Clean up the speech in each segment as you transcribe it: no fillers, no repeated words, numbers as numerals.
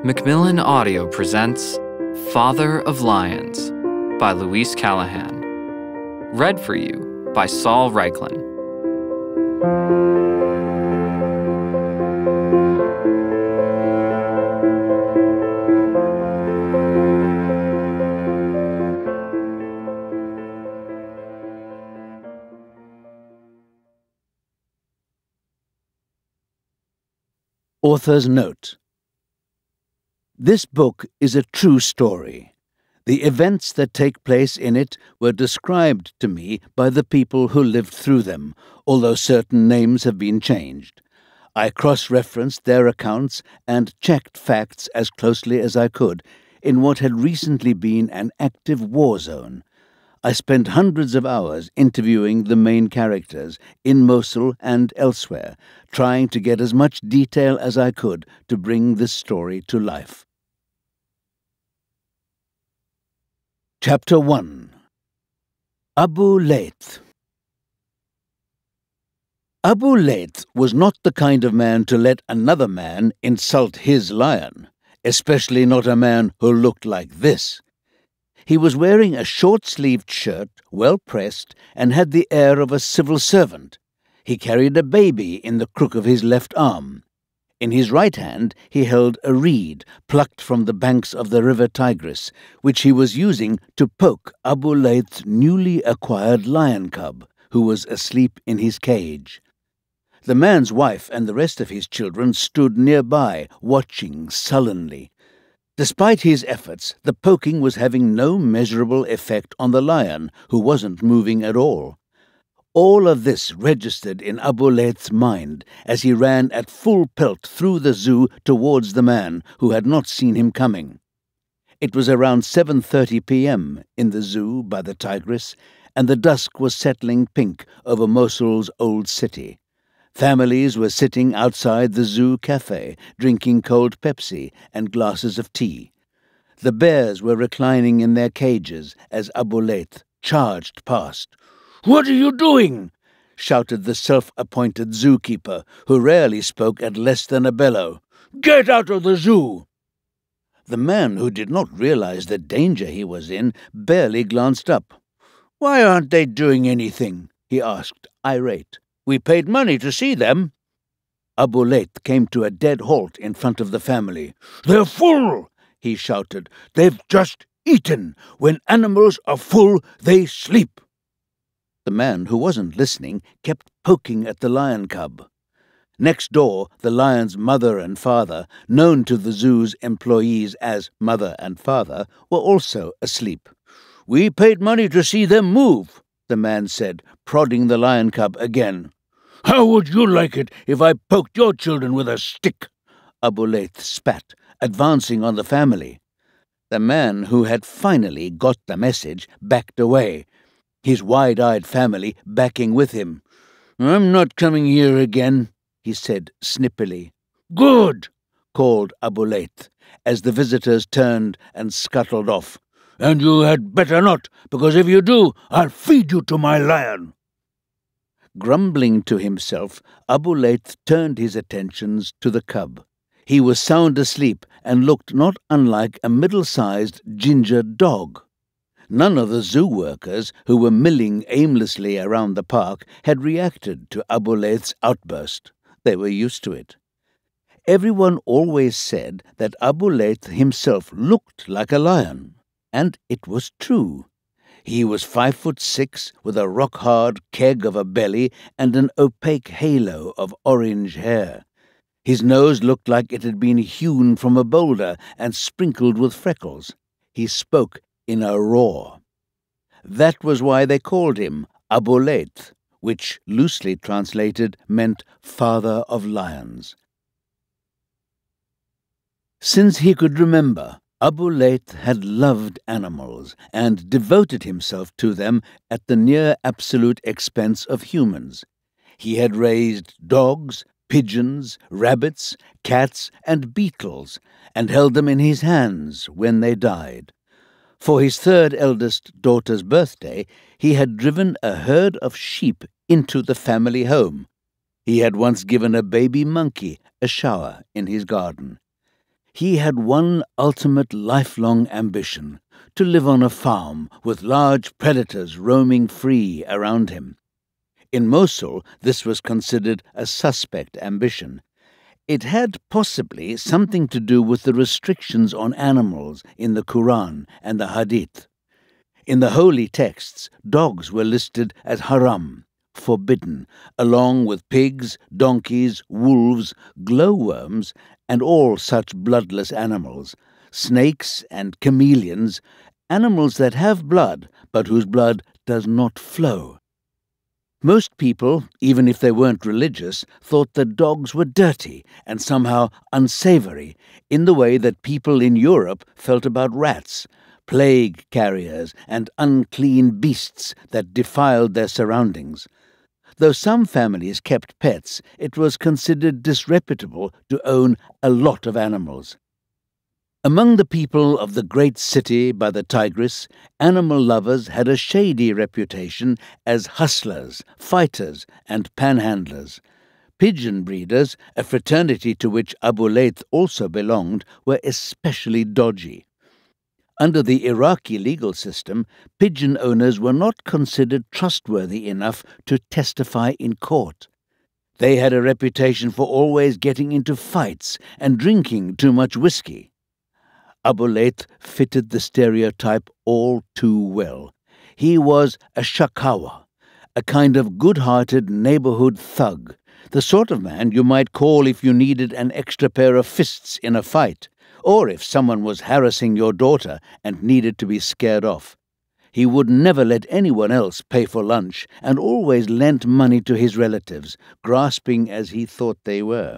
Macmillan Audio presents Father of Lions by Louise Callaghan. Read for you by Saul Reichlin. Author's note. This book is a true story. The events that take place in it were described to me by the people who lived through them, although certain names have been changed. I cross-referenced their accounts and checked facts as closely as I could in what had recently been an active war zone. I spent hundreds of hours interviewing the main characters in Mosul and elsewhere, trying to get as much detail as I could to bring this story to life. Chapter 1. Abu Laith. Abu Laith was not the kind of man to let another man insult his lion, especially not a man who looked like this. He was wearing a short-sleeved shirt, well-pressed, and had the air of a civil servant. He carried a baby in the crook of his left arm. In his right hand he held a reed plucked from the banks of the river Tigris, which he was using to poke Abu Laith's newly acquired lion cub, who was asleep in his cage. The man's wife and the rest of his children stood nearby, watching sullenly. Despite his efforts, the poking was having no measurable effect on the lion, who wasn't moving at all. All of this registered in Abu Laith's mind as he ran at full pelt through the zoo towards the man who had not seen him coming. It was around 7:30 p.m. in the zoo by the Tigris, and the dusk was settling pink over Mosul's old city. Families were sitting outside the zoo cafe, drinking cold Pepsi and glasses of tea. The bears were reclining in their cages as Abu Laith charged past. "What are you doing?" shouted the self-appointed zookeeper, who rarely spoke at less than a bellow. "Get out of the zoo!" The man, who did not realize the danger he was in, barely glanced up. "Why aren't they doing anything?" he asked, irate. "We paid money to see them." Abu Laith came to a dead halt in front of the family. "They're full!" he shouted. "They've just eaten. When animals are full, they sleep." The man, who wasn't listening, kept poking at the lion cub. Next door, the lion's mother and father, known to the zoo's employees as Mother and Father, were also asleep. "We paid money to see them move," the man said, prodding the lion cub again. "How would you like it if I poked your children with a stick?" Abu Laith spat, advancing on the family. The man, who had finally got the message, backed away, his wide-eyed family backing with him. "I'm not coming here again," he said snippily. "Good," called Abu Laith, as the visitors turned and scuttled off. "And you had better not, because if you do, I'll feed you to my lion." Grumbling to himself, Abu Laith turned his attentions to the cub. He was sound asleep and looked not unlike a middle-sized ginger dog. None of the zoo workers, who were milling aimlessly around the park, had reacted to Abu Laith's outburst. They were used to it. Everyone always said that Abu Laith himself looked like a lion, and it was true. He was 5'6", with a rock-hard keg of a belly and an opaque halo of orange hair. His nose looked like it had been hewn from a boulder and sprinkled with freckles. He spoke in a roar. That was why they called him Abu Laith, which, loosely translated, meant Father of Lions. Since he could remember, Abu Laith had loved animals and devoted himself to them at the near-absolute expense of humans. He had raised dogs, pigeons, rabbits, cats, and beetles, and held them in his hands when they died. For his third eldest daughter's birthday, he had driven a herd of sheep into the family home. He had once given a baby monkey a shower in his garden. He had one ultimate lifelong ambition: to live on a farm with large predators roaming free around him. In Mosul, this was considered a suspect ambition. It had possibly something to do with the restrictions on animals in the Quran and the Hadith. In the holy texts, dogs were listed as haram, forbidden, along with pigs, donkeys, wolves, glowworms, and all such bloodless animals, snakes and chameleons, animals that have blood but whose blood does not flow. Most people, even if they weren't religious, thought that dogs were dirty and somehow unsavory, in the way that people in Europe felt about rats, plague carriers, and unclean beasts that defiled their surroundings. Though some families kept pets, it was considered disreputable to own a lot of animals. Among the people of the great city by the Tigris, animal lovers had a shady reputation as hustlers, fighters, and panhandlers. Pigeon breeders, a fraternity to which Abu Laith also belonged, were especially dodgy. Under the Iraqi legal system, pigeon owners were not considered trustworthy enough to testify in court. They had a reputation for always getting into fights and drinking too much whiskey. Abu Laith fitted the stereotype all too well. He was a shakawa, a kind of good-hearted neighborhood thug, the sort of man you might call if you needed an extra pair of fists in a fight, or if someone was harassing your daughter and needed to be scared off. He would never let anyone else pay for lunch and always lent money to his relatives, grasping as he thought they were.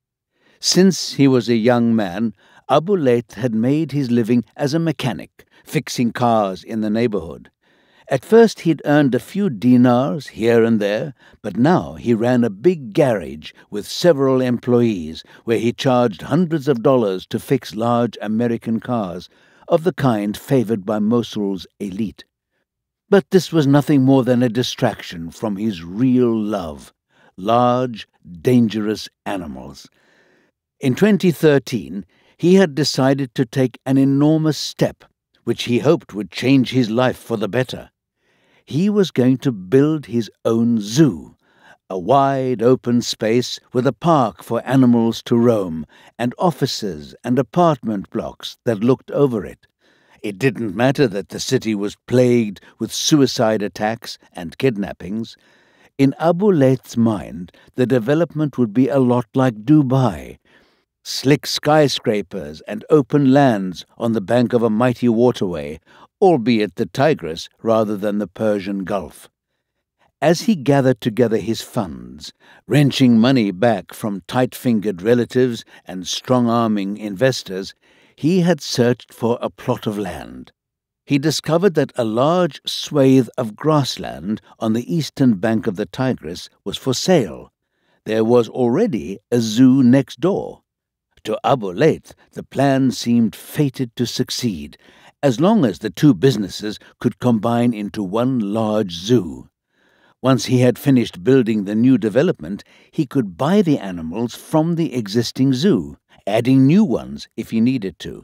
Since he was a young man, Abu Laith had made his living as a mechanic, fixing cars in the neighborhood. At first he'd earned a few dinars here and there, but now he ran a big garage with several employees where he charged hundreds of dollars to fix large American cars, of the kind favored by Mosul's elite. But this was nothing more than a distraction from his real love: large, dangerous animals. In 2013, he had decided to take an enormous step, which he hoped would change his life for the better. He was going to build his own zoo, a wide open space with a park for animals to roam, and offices and apartment blocks that looked over it. It didn't matter that the city was plagued with suicide attacks and kidnappings. In Abu Laith's mind, the development would be a lot like Dubai: slick skyscrapers and open lands on the bank of a mighty waterway, albeit the Tigris rather than the Persian Gulf. As he gathered together his funds, wrenching money back from tight-fingered relatives and strong-arming investors, he had searched for a plot of land. He discovered that a large swathe of grassland on the eastern bank of the Tigris was for sale. There was already a zoo next door. To Abu Laith, the plan seemed fated to succeed, as long as the two businesses could combine into one large zoo. Once he had finished building the new development, he could buy the animals from the existing zoo, adding new ones if he needed to.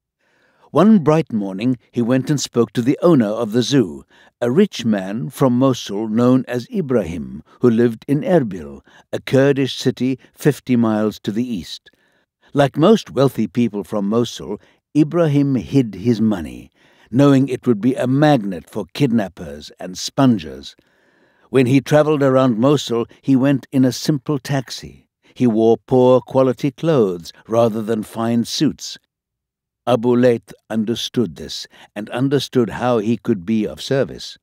One bright morning, he went and spoke to the owner of the zoo, a rich man from Mosul known as Ibrahim, who lived in Erbil, a Kurdish city 50 miles to the east. Like most wealthy people from Mosul, Ibrahim hid his money, knowing it would be a magnet for kidnappers and spongers. When he traveled around Mosul, he went in a simple taxi. He wore poor quality clothes rather than fine suits. Abu Laith understood this, and understood how he could be of service.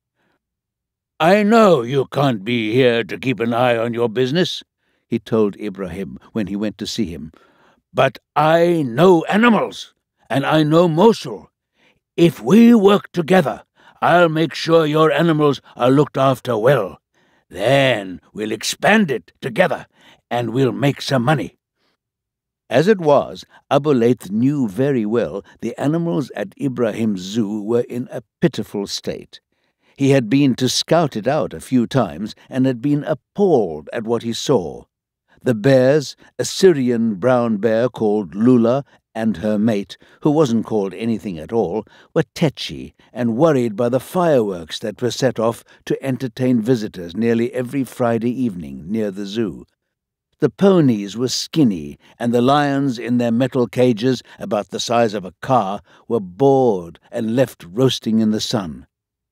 "I know you can't be here to keep an eye on your business," he told Ibrahim when he went to see him. "But I know animals, and I know Mosul. If we work together, I'll make sure your animals are looked after well. Then we'll expand it together, and we'll make some money." As it was, Abu Laith knew very well the animals at Ibrahim's zoo were in a pitiful state. He had been to scout it out a few times and had been appalled at what he saw. The bears, a Syrian brown bear called Lula and her mate, who wasn't called anything at all, were tetchy and worried by the fireworks that were set off to entertain visitors nearly every Friday evening near the zoo. The ponies were skinny, and the lions in their metal cages, about the size of a car, were bored and left roasting in the sun.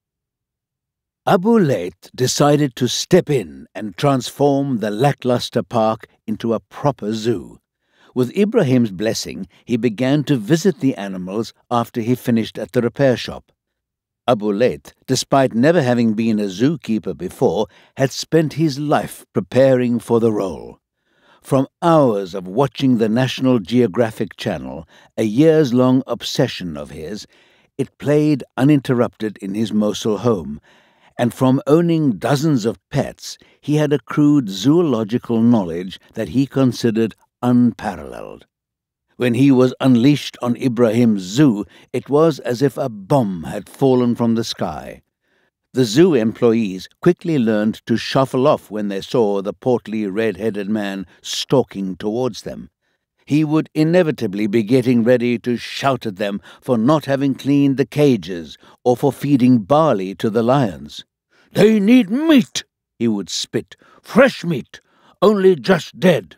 Abu Laith decided to step in and transform the lackluster park into a proper zoo. With Ibrahim's blessing, he began to visit the animals after he finished at the repair shop. Abu Laith, despite never having been a zookeeper before, had spent his life preparing for the role. From hours of watching the National Geographic Channel, a years-long obsession of his, it played uninterrupted in his Mosul home, and from owning dozens of pets, he had accrued zoological knowledge that he considered unparalleled. When he was unleashed on Ibrahim's zoo, it was as if a bomb had fallen from the sky. The zoo employees quickly learned to shuffle off when they saw the portly red-headed man stalking towards them. He would inevitably be getting ready to shout at them for not having cleaned the cages or for feeding barley to the lions. "They need meat," he would spit. "Fresh meat, only just dead."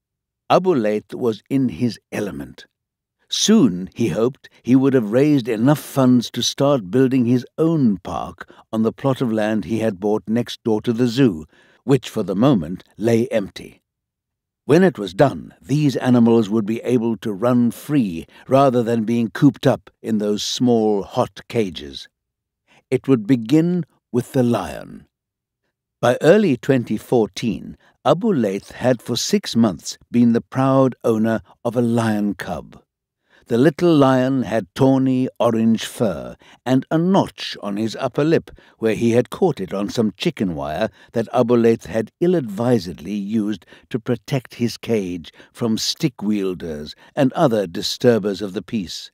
Abu Laith was in his element. Soon, he hoped, he would have raised enough funds to start building his own park on the plot of land he had bought next door to the zoo, which for the moment lay empty. When it was done, these animals would be able to run free rather than being cooped up in those small, hot cages. It would begin with the lion. By early 2014, Abu Laith had for 6 months been the proud owner of a lion cub. The little lion had tawny orange fur and a notch on his upper lip where he had caught it on some chicken wire that Abu Laith had ill-advisedly used to protect his cage from stick-wielders and other disturbers of the peace.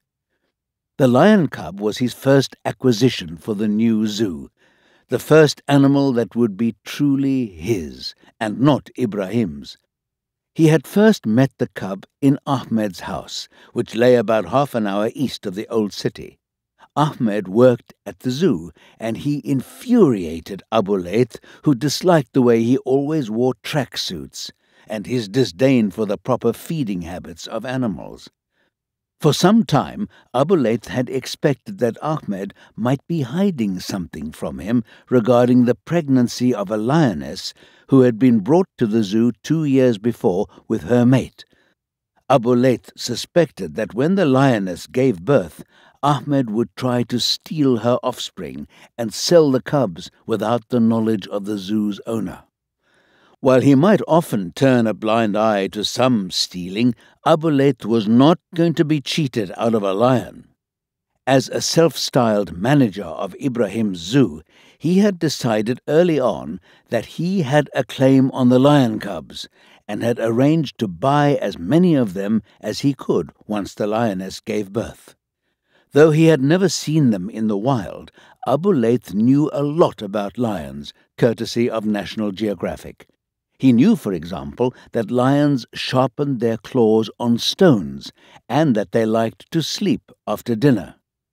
The lion cub was his first acquisition for the new zoo, the first animal that would be truly his and not Ibrahim's. He had first met the cub in Ahmed's house, which lay about half an hour east of the old city. Ahmed worked at the zoo, and he infuriated Abu Laith, who disliked the way he always wore tracksuits, and his disdain for the proper feeding habits of animals. For some time, Abu Laith had expected that Ahmed might be hiding something from him regarding the pregnancy of a lioness who had been brought to the zoo 2 years before with her mate. Abu Laith suspected that when the lioness gave birth, Ahmed would try to steal her offspring and sell the cubs without the knowledge of the zoo's owner. While he might often turn a blind eye to some stealing, Abu Laith was not going to be cheated out of a lion. As a self-styled manager of Ibrahim's zoo, he had decided early on that he had a claim on the lion cubs and had arranged to buy as many of them as he could once the lioness gave birth. Though he had never seen them in the wild, Abu Laith knew a lot about lions, courtesy of National Geographic. He knew, for example, that lions sharpened their claws on stones and that they liked to sleep after dinner.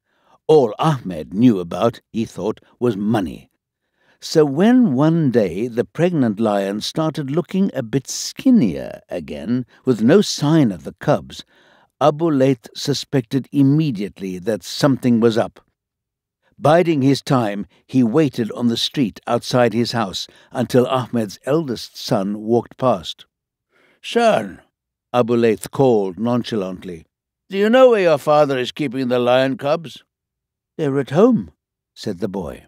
All Ahmed knew about, he thought, was money. So when one day the pregnant lion started looking a bit skinnier again, with no sign of the cubs, Abu Laith suspected immediately that something was up. Biding his time, he waited on the street outside his house until Ahmed's eldest son walked past. "Son," Abu Laith called nonchalantly, "do you know where your father is keeping the lion cubs?" "They're at home," said the boy.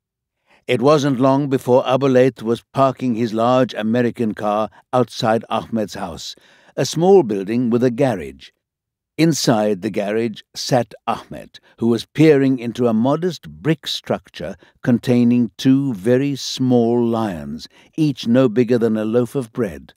It wasn't long before Abu Laith was parking his large American car outside Ahmed's house, a small building with a garage. Inside the garage sat Ahmed, who was peering into a modest brick structure containing 2 very small lions, each no bigger than a loaf of bread.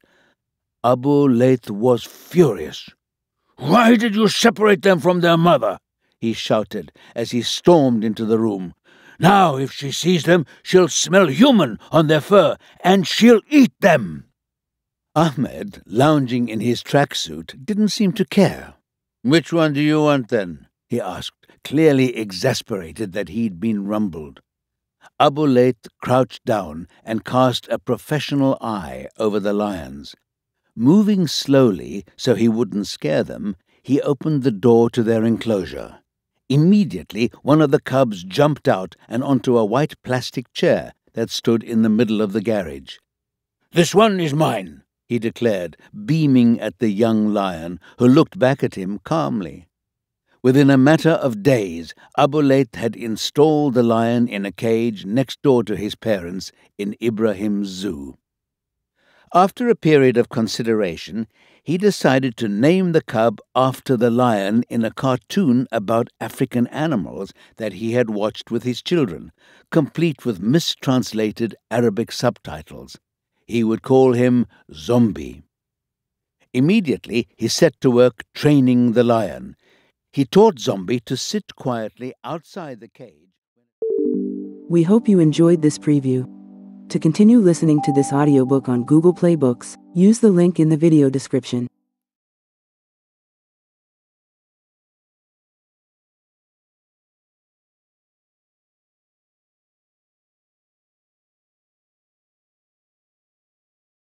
Abu Laith was furious. "Why did you separate them from their mother?" he shouted as he stormed into the room. "Now, if she sees them, she'll smell human on their fur, and she'll eat them." Ahmed, lounging in his tracksuit, didn't seem to care. "Which one do you want, then?" he asked, clearly exasperated that he'd been rumbled. Abu Laith crouched down and cast a professional eye over the lions. Moving slowly so he wouldn't scare them, he opened the door to their enclosure. Immediately, one of the cubs jumped out and onto a white plastic chair that stood in the middle of the garage. "This one is mine," he declared, beaming at the young lion, who looked back at him calmly. Within a matter of days, Abu Laith had installed the lion in a cage next door to his parents in Ibrahim's zoo. After a period of consideration, he decided to name the cub after the lion in a cartoon about African animals that he had watched with his children, complete with mistranslated Arabic subtitles. He would call him Zombie. Immediately, he set to work training the lion. He taught Zombie to sit quietly outside the cage. We hope you enjoyed this preview. To continue listening to this audiobook on Google Play Books, use the link in the video description.